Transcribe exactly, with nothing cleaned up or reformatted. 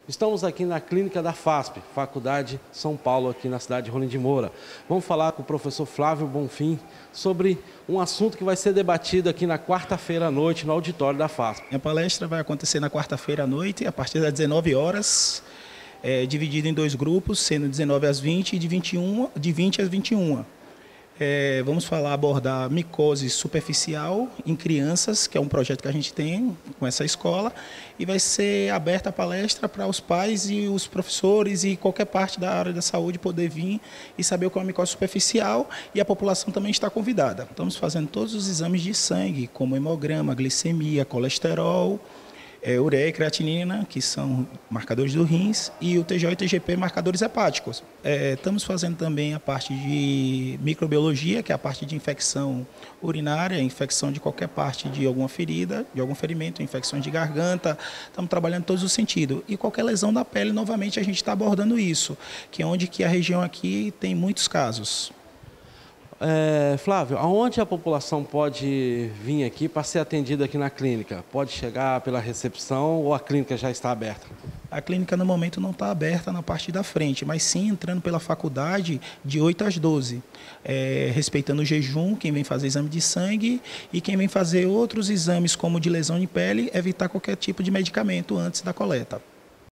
Estamos aqui na clínica da FASP, Faculdade São Paulo, aqui na cidade de Rolim de Moura. Vamos falar com o professor Flávio Bonfim sobre um assunto que vai ser debatido aqui na quarta-feira à noite no auditório da FASP. A palestra vai acontecer na quarta-feira à noite, a partir das dezenove horas, é, dividida em dois grupos, sendo dezenove às vinte e de, vinte e um, de vinte às vinte e uma. É, vamos falar, abordar micose superficial em crianças, que é um projeto que a gente tem com essa escola, e vai ser aberta a palestra para os pais e os professores e qualquer parte da área da saúde poder vir e saber o que é uma micose superficial, e a população também está convidada. Estamos fazendo todos os exames de sangue, como hemograma, glicemia, colesterol, É, ureia e creatinina, que são marcadores do rins, e o T G O e T G P, marcadores hepáticos. É, estamos fazendo também a parte de microbiologia, que é a parte de infecção urinária, infecção de qualquer parte de alguma ferida, de algum ferimento, infecções de garganta. Estamos trabalhando em todos os sentidos. E qualquer lesão da pele, novamente, a gente está abordando isso, que é onde que a região aqui tem muitos casos. É, Flávio, aonde a população pode vir aqui para ser atendida aqui na clínica? Pode chegar pela recepção ou a clínica já está aberta? A clínica, no momento, não está aberta na parte da frente, mas sim entrando pela faculdade de oito às doze, é, respeitando o jejum, quem vem fazer exame de sangue e quem vem fazer outros exames, como de lesão de pele, evitar qualquer tipo de medicamento antes da coleta.